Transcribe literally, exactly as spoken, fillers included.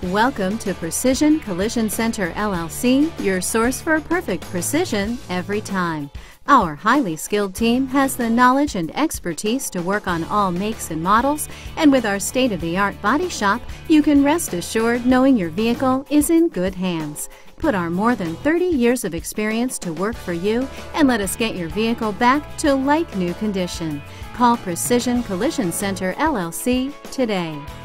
Welcome to Precision Collision Center L L C, your source for perfect precision every time. Our highly skilled team has the knowledge and expertise to work on all makes and models, and with our state-of-the-art body shop, you can rest assured knowing your vehicle is in good hands. Put our more than thirty years of experience to work for you and let us get your vehicle back to like-new condition. Call Precision Collision Center L L C today.